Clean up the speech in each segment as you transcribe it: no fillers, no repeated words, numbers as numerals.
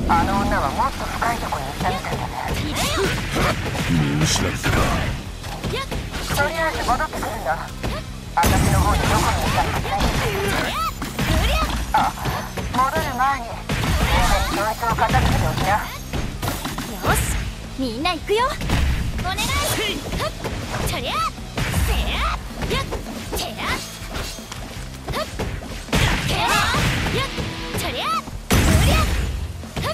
あの女はもっと深いとこに行ったみたいだね。 見失ったか。 とりあえず戻ってくるんだ。私の方にどこにいたのかね。あ、戻る前にそいつを片付けておきな。 よし、みんな行くよ。お願い。とりゃせややてやはってやとりゃうりゃはっ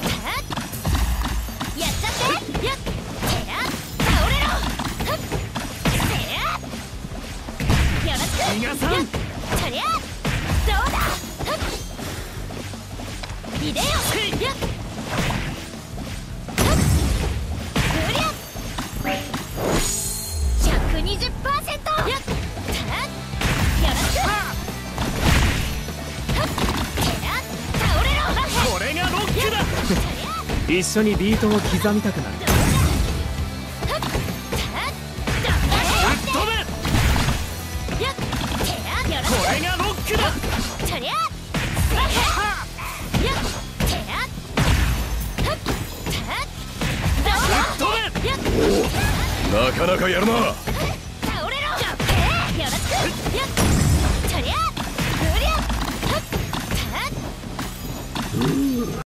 やっちゃってやてや倒れろはっせやよろしく皆さんとりゃどうだはっいでよやっ120%！ やったよろしく倒れろ。 これがロックだ。一緒にビートを刻みたくなる。ぶっ飛べ。これがロックだ。なかなかやるな。 倒れろ。よろしく。とりゃ